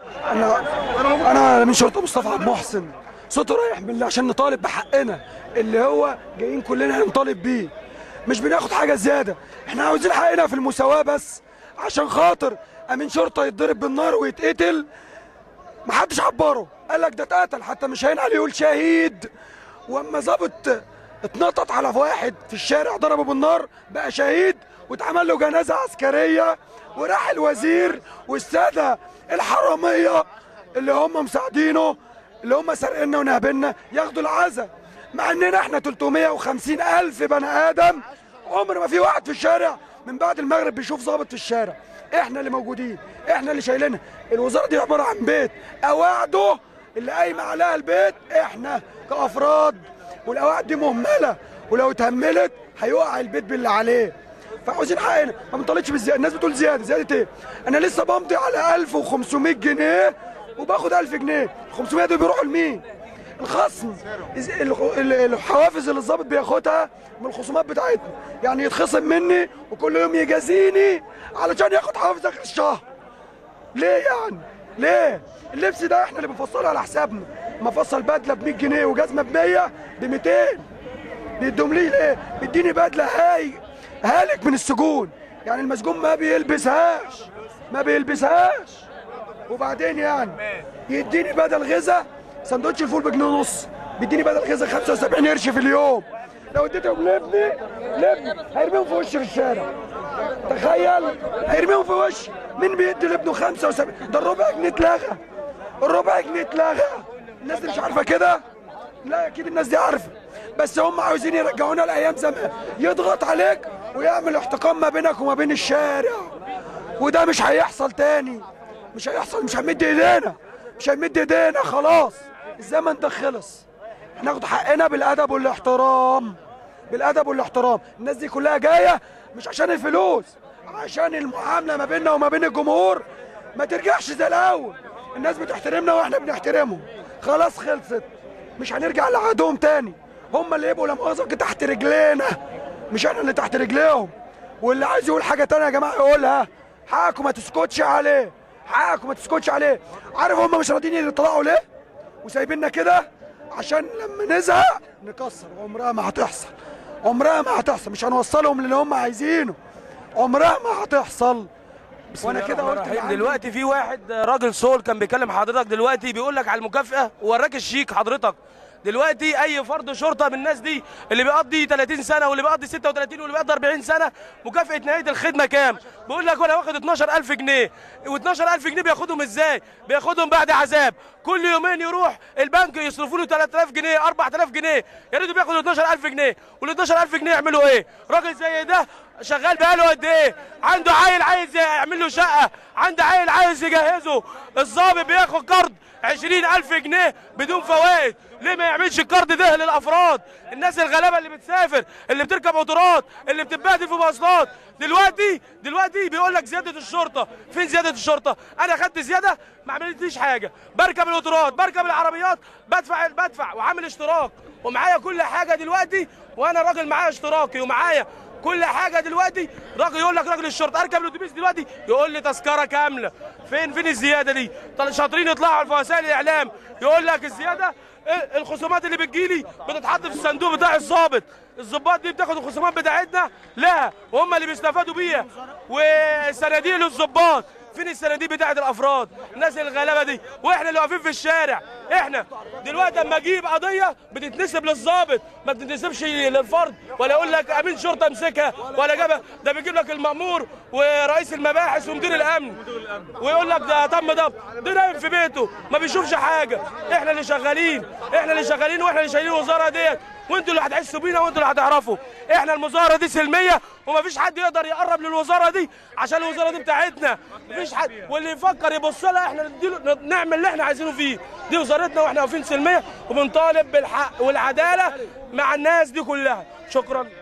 انا من شرطه مصطفى عبد المحسن، صوته رايح بالله عشان نطالب بحقنا اللي هو جايين كلنا نطالب بيه، مش بناخد حاجه زياده. احنا عاوزين حقنا في المساواه بس، عشان خاطر امين شرطه يتضرب بالنار ويتقتل محدش عبره، قال لك ده اتقتل، حتى مش هين عليه يقول شهيد. واما ظابط اتنطط على واحد في الشارع ضربه بالنار بقى شهيد، واتعمل له جنازه عسكريه، وراح الوزير والساده الحراميه اللي هم مساعدينه اللي هم سارقيننا ونهبنا ياخدوا العزا، مع اننا احنا 350,000 بني ادم، عمر ما في واحد في الشارع من بعد المغرب بيشوف ضابط في الشارع. احنا اللي موجودين، احنا اللي شايلينها. الوزاره دي عباره عن بيت، قواعده اللي قايمه عليها البيت احنا كافراد، والقواعد دي مهمله، ولو اتهملت هيقع البيت باللي عليه. فعاوزين حقنا، ما بنطالبش بالزياده. الناس بتقول زياده، زياده ايه؟ انا لسه بمضي على 1500 جنيه وباخد 1000 جنيه، ال 500 دول بيروحوا لمين؟ الخصم، الحوافز اللي الظابط بياخدها من الخصومات بتاعتنا، يعني يتخصم مني وكل يوم يجازيني علشان ياخد حوافز اخر الشهر. ليه يعني؟ ليه؟ اللبس ده احنا اللي بنفصله على حسابنا، مفصل بدله ب 100 جنيه وجزمه ب 100 ب 200 بيدوم لي ليه؟ بيديني بدله هالك من السجون، يعني المسجون ما بيلبسهاش، ما بيلبسهاش، وبعدين يعني يديني بدل غذاء سندوتش الفول بجنيه ونص، بيديني بدل غذاء 75 قرش في اليوم. لو اديتهم لابني هيرميهم في وشي في الشارع، تخيل، هيرميهم في وشي. مين بيدي لابنه 75؟ ده الربع جنيه اتلغى، الربع جنيه اتلغى. الناس دي مش عارفه كده؟ لا اكيد الناس دي عارفه، بس هم عاوزين يرجعونا لايام زمان، يضغط عليك ويعمل احتقان ما بينك وما بين الشارع، وده مش هيحصل تاني، مش هيحصل، مش هنمد ايدينا، مش هنمد ايدينا، خلاص الزمن ده خلص. هناخد حقنا بالادب والاحترام، بالادب والاحترام. الناس دي كلها جايه مش عشان الفلوس، عشان المعامله ما بيننا وما بين الجمهور ما ترجعش زي الاول. الناس بتحترمنا واحنا بنحترمهم، خلاص خلصت، مش هنرجع لعهدهم تاني. هم اللي يبقوا لا مؤاخذه تحت رجلينا، مش احنا اللي تحت رجليهم. واللي عايز يقول حاجه تانيه يا جماعه يقولها، حقكم ما تسكتش عليه، حقكم ما تسكتش عليه. عارف هم مش راضيين يطلعوا ليه وسايبيننا كده؟ عشان لما نزهق نكسر، وعمرها ما هتحصل، عمرها ما هتحصل، مش هنوصلهم للي هم عايزينه، عمرها ما هتحصل. وانا كده قلت دلوقتي في واحد راجل سول كان بيكلم حضرتك دلوقتي، بيقول لك على المكافاه ووراك الشيك حضرتك. دلوقتي اي فرد شرطه من الناس دي اللي بيقضي 30 سنه واللي بيقضي 36 واللي بيقضي 40 سنه، مكافاه نهايه الخدمه كام؟ بيقول لك انا واخد 12000 جنيه، و12000 جنيه بياخدهم ازاي؟ بياخدهم بعد عذاب، كل يومين يروح البنك يصرفوا له 3000 جنيه 4000 جنيه، يا ريته بياخد 12000 جنيه، وال 12000 جنيه يعملوا ايه؟ راجل زي ده شغال بقاله قد ايه؟ عنده عيل عايز يعمل له شقه، عنده عيل عايز يجهزه، الظابط بياخد قرض 20000 جنيه بدون فوائد. ليه ما يعملش القرض ده للافراد؟ الناس الغلابه اللي بتسافر، اللي بتركب قطارات، اللي بتتبهدل في مواصلات. دلوقتي بيقول لك زياده الشرطه، فين زياده الشرطه؟ انا خدت زياده ما عملتليش حاجه، بركب القطارات، بركب العربيات، بدفع وعامل اشتراك ومعايا كل حاجه دلوقتي، وانا راجل معايا اشتراكي ومعايا كل حاجه دلوقتي. راجل يقول لك راجل الشرطه اركب الاتوبيس دلوقتي يقول لي تذكره كامله. فين الزياده دي؟ شاطرين يطلعوا في وسائل الاعلام يقول لك الزياده، الخصومات اللي بتجيلي بتتحط في الصندوق بتاع الضابط، الضباط دي بتاخد الخصومات بتاعتنا لا، وهم اللي بيستفادوا بيها، والصناديق للضباط. فين الصناديق بتاعت الافراد؟ الناس الغلابه دي، واحنا اللي واقفين في الشارع. احنا دلوقتي اما اجيب قضيه بتتنسب للضابط، ما بتتنسبش للفرد، ولا يقول لك امين شرطه امسكها ولا جابها، ده بيجيب لك المأمور ورئيس المباحث ومدير الامن، ويقول لك ده تم ضبط، ده نايم في بيته ما بيشوفش حاجه. احنا اللي شغالين، احنا اللي شغالين، واحنا اللي شايلين الوزاره ديت، وانتوا اللي هتحسوا بينا وانتوا اللي هتعرفوا. احنا المظاهره دي سلميه ومفيش حد يقدر يقرب للوزاره دي عشان الوزاره دي بتاعتنا، مفيش حد، واللي يفكر يبص لها احنا نعمل اللي احنا عايزينه فيه. دي وزارتنا واحنا واقفين سلميه وبنطالب بالحق والعداله مع الناس دي كلها. شكرا.